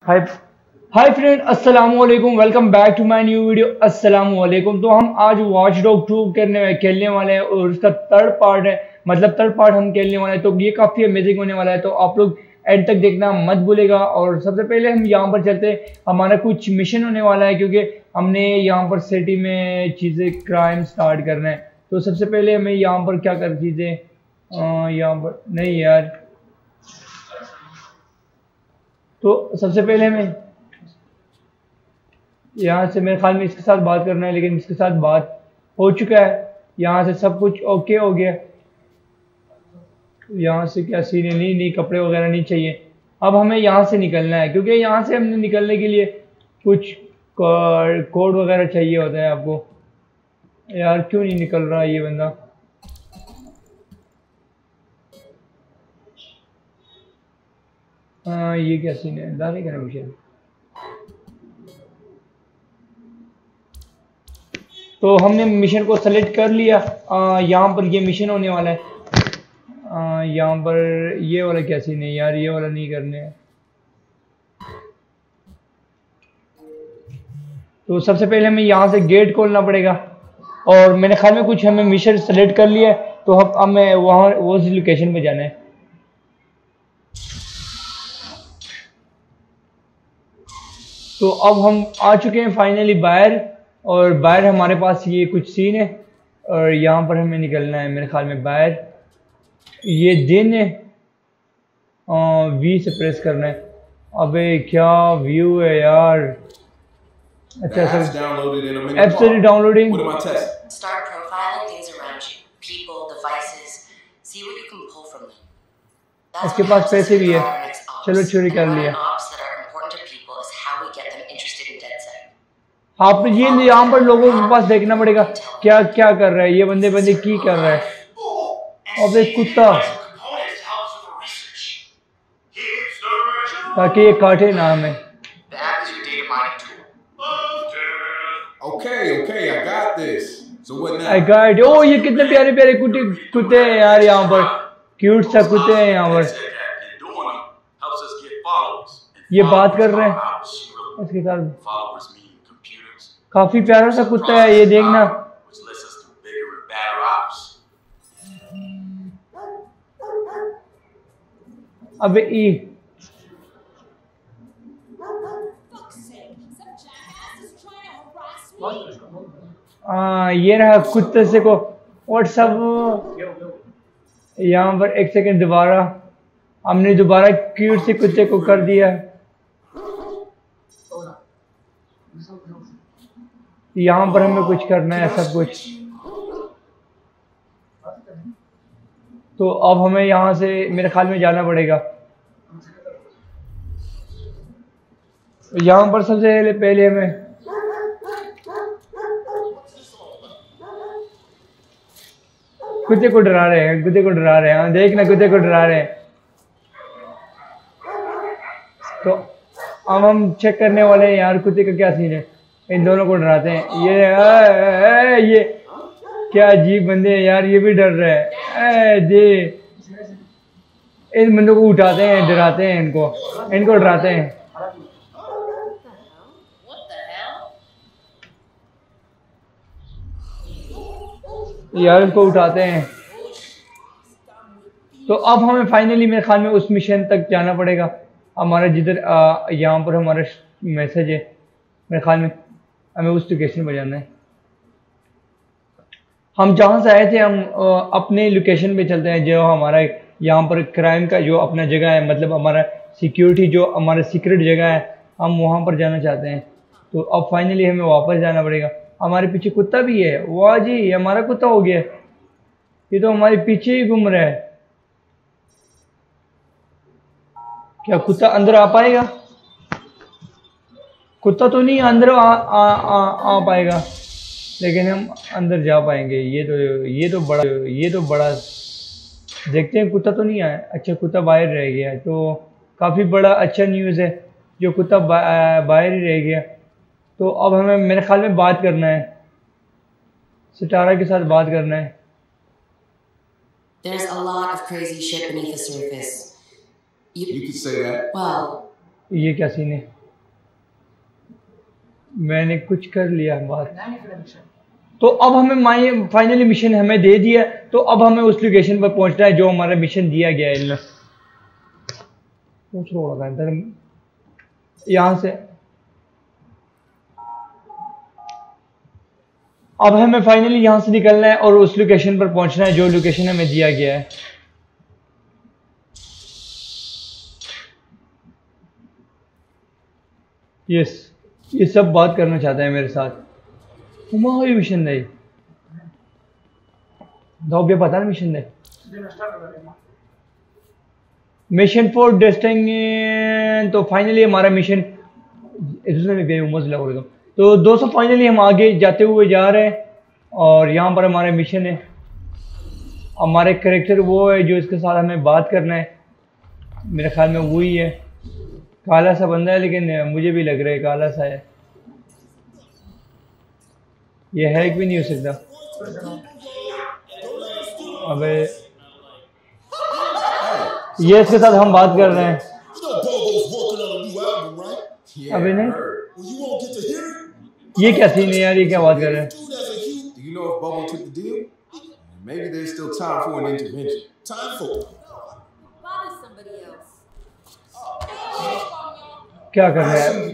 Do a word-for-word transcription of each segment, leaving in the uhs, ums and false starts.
हाय हाय friend, अस्सलाम वालेकुम। Welcome back to my new video. अस्सलाम वालेकुम। तो हम आज वॉच डॉग टू करने खेलने वाले हैं और उसका थर्ड पार्ट है, मतलब थर्ड पार्ट हम खेलने वाले हैं। तो ये काफ़ी अमेजिंग होने वाला है, तो आप लोग एंड तक देखना मत भूलेगा। और सबसे पहले हम यहाँ पर चलते हैं, हमारा कुछ मिशन होने वाला है क्योंकि हमने यहाँ पर सिटी में चीज़ें क्राइम स्टार्ट करना है। तो सबसे पहले हमें यहाँ पर क्या कर चीज़ें यहाँ पर नहीं यार, तो सबसे पहले हमें यहाँ से मेरे ख्याल में इसके साथ बात करना है, लेकिन इसके साथ बात हो चुका है। यहाँ से सब कुछ ओके हो गया। यहाँ से क्या सीन है, नहीं नहीं कपड़े वगैरह नहीं चाहिए। अब हमें यहाँ से निकलना है क्योंकि यहाँ से हमने निकलने के लिए कुछ कोड वगैरह चाहिए होता है आपको। यार क्यों नहीं निकल रहा ये बंदा? हाँ ये क्या सीन है, दाने का मिशन। तो हमने मिशन को सेलेक्ट कर लिया। यहाँ पर ये मिशन होने वाला है। यहाँ पर ये वाला क्या सीन है यार, ये वाला नहीं करने हैं। तो सबसे पहले हमें यहाँ से गेट खोलना पड़ेगा और मेरे ख्याल में कुछ हमें मिशन सेलेक्ट कर लिया है, तो हम हमें वहाँ वो लोकेशन पे जाना है। तो अब हम आ चुके हैं फाइनली बाहर, और बाहर हमारे पास ये कुछ सीन है और यहाँ पर हमें निकलना है मेरे ख्याल में बाहर। ये दिन है, वी से प्रेस करना है। अबे क्या व्यू है यार। अच्छा सर, एब्सोल्युटली डाउनलोडिंग। इसके पास पैसे भी है, चलो चोरी कर लिया। आप ये यहाँ पर लोगों के पास देखना पड़ेगा क्या क्या कर रहा है ये बंदे बंदे की कर रहा है। अब एक कुत्ता, ताकि ये काटे ना हमें। I got. ओ ये कितने प्यारे प्यारे कुत्ते कुत्ते हैं यार, यहाँ पर क्यूट सा कुत्ते हैं यहाँ पर। ये बात कर रहे हैं इसके साथ, काफी प्यारा सा कुत्ता है ये, देखना। अबे ई आ, ये रहा कुत्ते से को और सब। यहाँ पर एक सेकंड, दोबारा हमने दोबारा क्यूट से कुत्ते को कर दिया। यहाँ पर हमें कुछ करना है सब कुछ। तो अब हमें यहाँ से मेरे ख्याल में जाना पड़ेगा। यहाँ पर सबसे पहले हमें कुत्ते को डरा रहे हैं, कुत्ते को डरा रहे हैं, देखना कुत्ते को डरा रहे हैं। तो अब हम चेक करने वाले हैं यार कुत्ते का क्या सीन है। इन दोनों को डराते हैं। ये आ, आ, ये क्या अजीब बंदे हैं यार, ये भी डर रहे हैं। दे इन बंदों को उठाते हैं, डराते हैं, इनको इनको डराते हैं यार, इनको उठाते हैं। तो अब हमें फाइनली मेरे ख्याल में उस मिशन तक जाना पड़ेगा। हमारा जिधर यहाँ पर हमारा मैसेज है, मेरे ख्याल में हमें उस लोकेशन पर जाना है। हम जहाँ से आए थे हम अपने लोकेशन पे चलते हैं, जो हमारा यहाँ पर क्राइम का जो अपना जगह है, मतलब हमारा सिक्योरिटी जो हमारा सीक्रेट जगह है, हम वहाँ पर जाना चाहते हैं। तो अब फाइनली हमें वापस जाना पड़ेगा। हमारे पीछे कुत्ता भी है। वाह जी, ये हमारा कुत्ता हो गया, ये तो हमारे पीछे ही घूम रहा है। क्या कुत्ता अंदर आ पाएगा? कुत्ता तो नहीं अंदर आ, आ, आ, आ पाएगा, लेकिन हम अंदर जा पाएंगे। ये तो ये तो बड़ा ये तो बड़ा देखते हैं। कुत्ता तो नहीं आया। अच्छा, कुत्ता बाहर रह गया, तो काफ़ी बड़ा अच्छा न्यूज़ है जो कुत्ता बाहर ही रह गया। तो अब हमें मेरे ख्याल में बात करना है, सितारा के साथ बात करना है। There's a lot of crazy shit beneath the surface. You, You could say that. well, ये क्या सीन है? मैंने कुछ कर लिया बात। तो अब हमें माई फाइनली मिशन हमें दे दिया, तो अब हमें उस लोकेशन पर पहुंचना है जो हमारा मिशन दिया गया है इनमें। यहाँ से अब हमें फाइनली यहाँ से निकलना है और उस लोकेशन पर पहुंचना है जो लोकेशन हमें दिया गया है। यस, ये सब बात करना चाहता है मेरे साथ। उमा ये मिशन नहीं दो भी पता ना मिशन नहीं। Mission for destiny. तो फाइनली हमारा मिशन तो दोस्तों फाइनली हम आगे जाते हुए जा रहे हैं और यहाँ पर हमारा मिशन है। हमारे कैरेक्टर वो है जो इसके साथ हमें बात करना है। मेरे ख्याल में वही है, काला सा बंदा है लेकिन मुझे भी लग रहा है काला सा है। ये हैक भी नहीं हो सकता। अबे ये इसके साथ हम बात कर रहे हैं। अबे नहीं, ये क्या सीन है यार? ये क्या बात कर रहे हैं? क्या कर रहे हैं?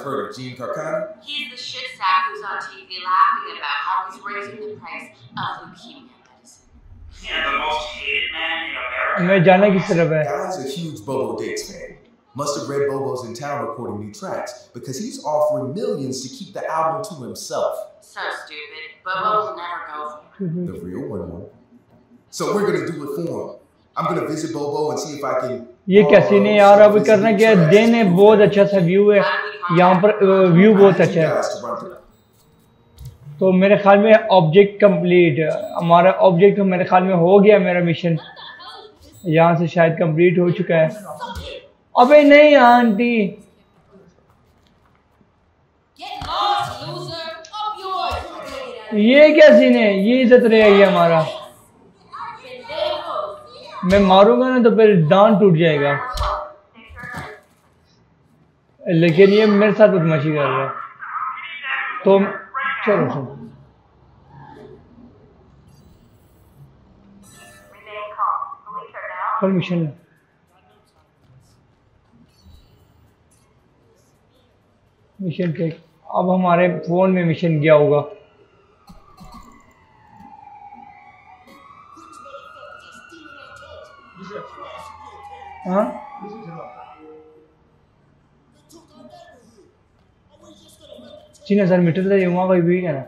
मैं जाना किस तरफ है? Must have read Bobo's in town recording new tracks because he's offering millions to keep the album to himself. So stupid. Bobo will never go for it. The real one won't. So we're gonna do it for him. I'm gonna visit Bobo and see if I can. ये कैसे नहीं यार? अब करना क्या है? दिन है, बहुत अच्छा सा व्यू है यहाँ पर, व्यू बहुत अच्छा है। तो मेरे ख्याल में ऑब्जेक्ट कंप्लीट, हमारा ऑब्जेक्ट मेरे ख्याल में हो गया। मेरा मिशन यहाँ से शायद कंप्लीट हो चुका है। अबे नहीं आंटी, ये क्या सीन है? ये इज्जत रहेगी हमारा। मैं मारूंगा ना तो फिर दांत टूट जाएगा। लेकिन ये मेरे साथ बदमाशी कर रहा है। तो चलो चलो कल मिशन मिशन के अब हमारे फोन में मिशन गया होगा। हाँ तीन हजार मीटर तक वहाँ कोई भी है ना।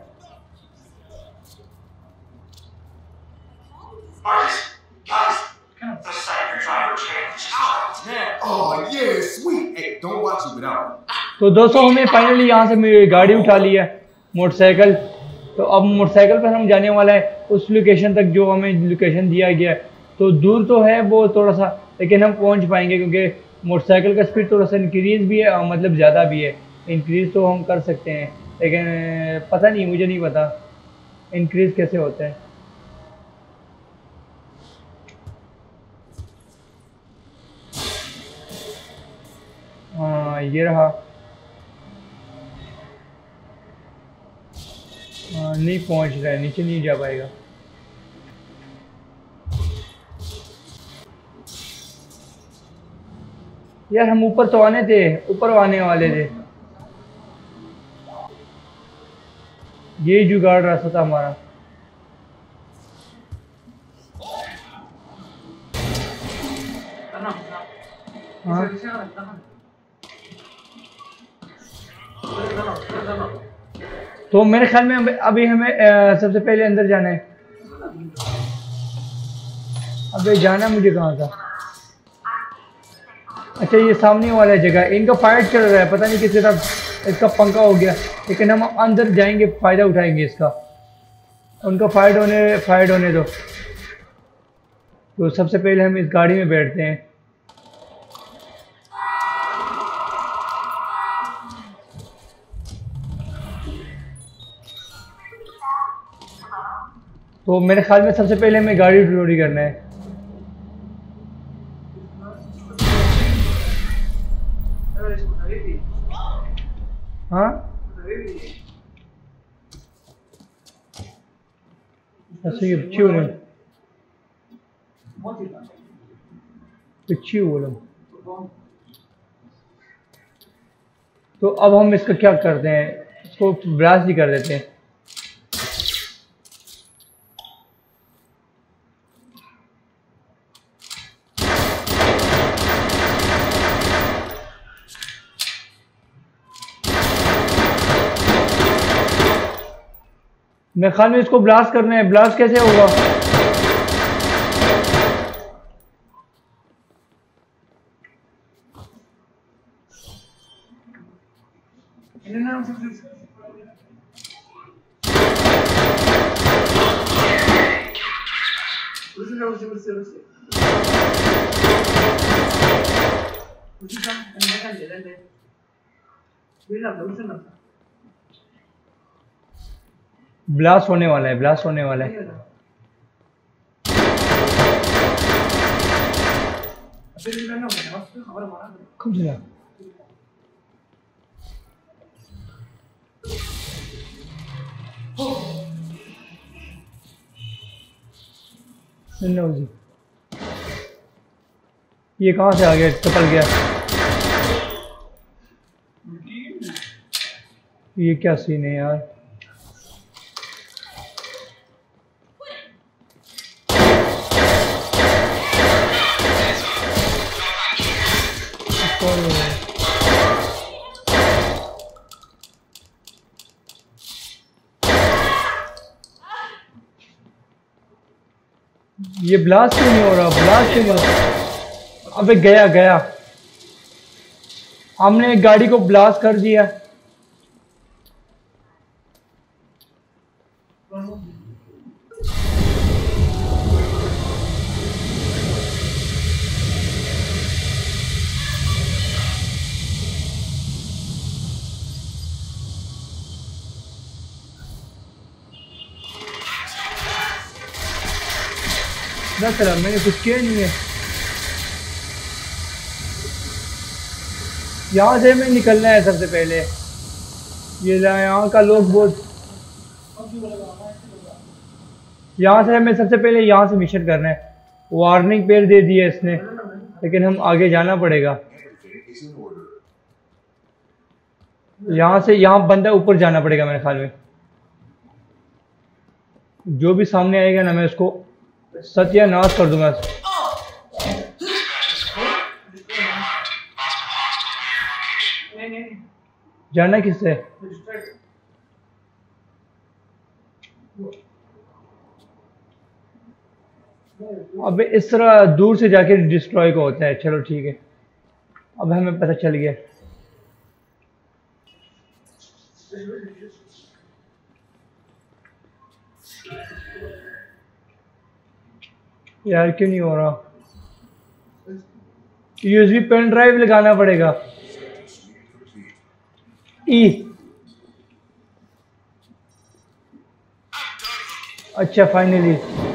तो दोस्तों हमने फाइनली यहाँ से गाड़ी उठा ली है, मोटरसाइकिल। तो अब मोटरसाइकिल पर हम जाने वाला है उस लोकेशन तक जो हमें लोकेशन दिया गया है। तो दूर तो है वो थोड़ा सा, लेकिन हम पहुँच पाएंगे क्योंकि मोटरसाइकिल का स्पीड थोड़ा सा इंक्रीज़ भी है और मतलब ज़्यादा भी है। इंक्रीज़ तो हम कर सकते हैं लेकिन पता नहीं, मुझे नहीं पता इंक्रीज़ कैसे होता है। हाँ ये रहा। हाँ नहीं पहुंच रहा है, नीचे नहीं जा पाएगा। यार हम ऊपर तो आने थे, ऊपर आने वाले थे। ये जुगाड़ रास्ता था हमारा। हाँ तो मेरे ख्याल में अभी हमें आ, सबसे पहले अंदर जाना है। अबे जाना मुझे कहाँ था? अच्छा ये सामने वाला जगह, इनका फाइट चल रहा है, पता नहीं किस तरफ इसका पंखा हो गया। लेकिन हम अंदर जाएंगे, फ़ायदा उठाएंगे इसका। उनका फाइट होने फाइट होने दो। तो सबसे पहले हम इस गाड़ी में बैठते हैं। तो मेरे ख्याल में सबसे पहले हमें गाड़ी चोरी करना है। Very हाँ ऐसे ये पिछे हो रहे हैं, पिछे हो रहे हैं। तो अब हम इसका क्या करते हैं, इसको ब्लास्ट ही कर देते हैं। मेरे ख्याल में इसको ब्लास्ट करना है। ब्लास्ट कैसे होगा? ब्लास्ट होने वाला है, ब्लास्ट होने वाला है। कब चला? जी ये कहाँ से आ गया, टपल गया? ये क्या सीन है यार? ये ब्लास्ट क्यों नहीं हो रहा? ब्लास्ट क्यों नहीं? अबे गया गया, हमने एक गाड़ी को ब्लास्ट कर दिया। ना चला, मैंने कुछ किया नहीं है। यहाँ से हमें निकलना है सबसे पहले। ये यहाँ का लोग बहुत, यहाँ से हमें सबसे पहले यहाँ से मिशन करना है। वार्निंग पेड़ दे दी है इसने, लेकिन हम आगे जाना पड़ेगा। यहाँ से यहाँ बंदा ऊपर जाना पड़ेगा मेरे ख्याल में। जो भी सामने आएगा ना, मैं उसको सत्यानाश कर दूंगा। जाना किससे? अबे इस तरह दूर से जाके डिस्ट्रॉय को होता है। चलो ठीक है, अब हमें पता चल गया। यार क्यों नहीं हो रहा? यूएसबी पेन ड्राइव लगाना पड़ेगा। ई अच्छा फाइनली,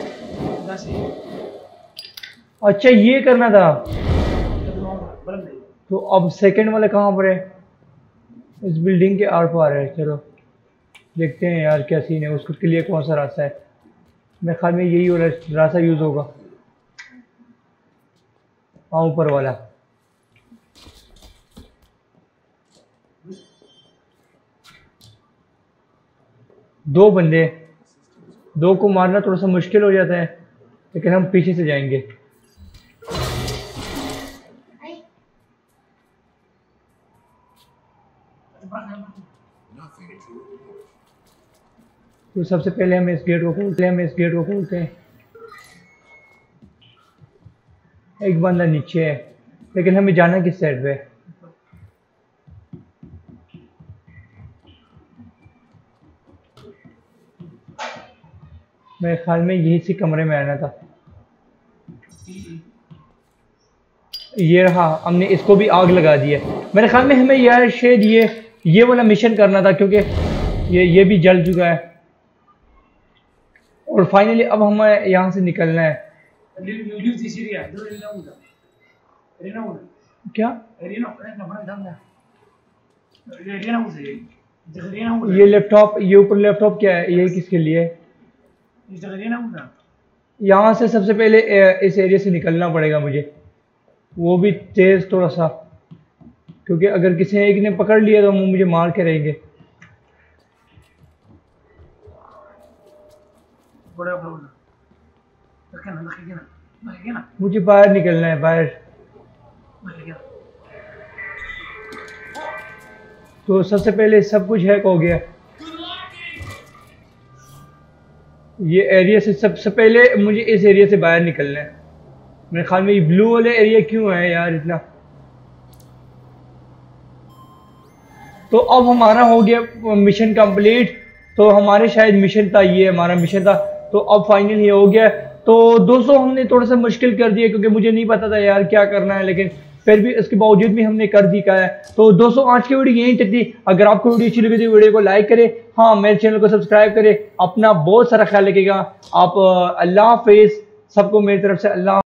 अच्छा ये करना था। तो अब सेकंड वाले कहाँ पर है? इस बिल्डिंग के आर पार है। चलो देखते हैं यार क्या सीन है, उसके लिए कौन सा रास्ता है। मेरे ख्याल में यही वाला रास्ता यूज होगा। हाँ ऊपर वाला। दो बंदे, दो को मारना थोड़ा सा मुश्किल हो जाता है, लेकिन हम पीछे से जाएंगे। तो सबसे पहले हम इस गेट को खोलते हैं, हम इस गेट को खोलते हैं। एक बंदा नीचे है, लेकिन हमें जाना किस साइड पे? मेरे ख्याल में यही सी कमरे में आना था। ये रहा, हमने इसको भी आग लगा दी है। मेरे ख्याल में हमें यार शायद ये ये वाला मिशन करना था, क्योंकि ये ये भी जल चुका है। और फाइनली अब हमें यहाँ से निकलना है। क्या ये लैपटॉप, ये ऊपर लैपटॉप क्या है, ये किसके लिए है? यहाँ से सबसे पहले इस एरिया से निकलना पड़ेगा मुझे, वो भी तेज थोड़ा सा, क्योंकि अगर किसी एक ने पकड़ लिया तो वो मुझे मार के रहेंगे। मुझे बाहर निकलना है, बाहर। तो सबसे पहले सब कुछ हैक हो गया। ये एरिया से सबसे पहले मुझे इस एरिया से बाहर निकलना है। मेरे ख्याल में ये ब्लू वाले एरिया क्यों है यार इतना। तो अब हमारा हो गया मिशन कंप्लीट। तो हमारे शायद मिशन था, ये हमारा मिशन था। तो अब फाइनल ये हो गया। तो दोस्तों हमने थोड़ा सा मुश्किल कर दिया क्योंकि मुझे नहीं पता था यार क्या करना है, लेकिन फिर भी इसके बावजूद भी हमने कर दिया है। तो दोस्तों आज की वीडियो यहीं तक थी। अगर आपको वीडियो अच्छी लगी तो वीडियो को लाइक करें, हाँ मेरे चैनल को सब्सक्राइब करें। अपना बहुत सारा ख्याल रखिएगा आप। अल्लाह हाफिज़, सबको मेरी तरफ से अल्लाह।